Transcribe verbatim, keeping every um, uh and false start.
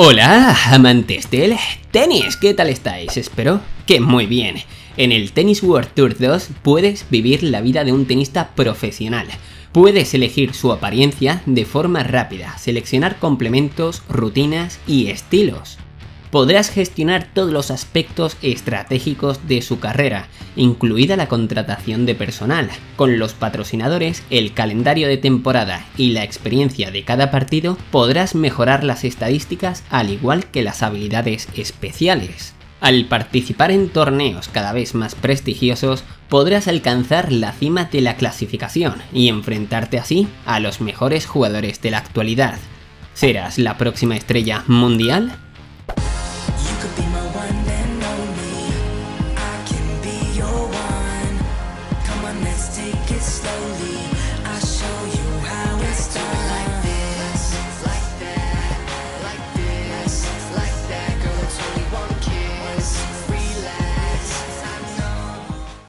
Hola, amantes del tenis, ¿qué tal estáis? Espero que muy bien. En el Tennis World Tour dos puedes vivir la vida de un tenista profesional. Puedes elegir su apariencia de forma rápida, seleccionar complementos, rutinas y estilos. Podrás gestionar todos los aspectos estratégicos de su carrera, incluida la contratación de personal. Con los patrocinadores, el calendario de temporada y la experiencia de cada partido, podrás mejorar las estadísticas al igual que las habilidades especiales. Al participar en torneos cada vez más prestigiosos, podrás alcanzar la cima de la clasificación y enfrentarte así a los mejores jugadores de la actualidad. ¿Serás la próxima estrella mundial?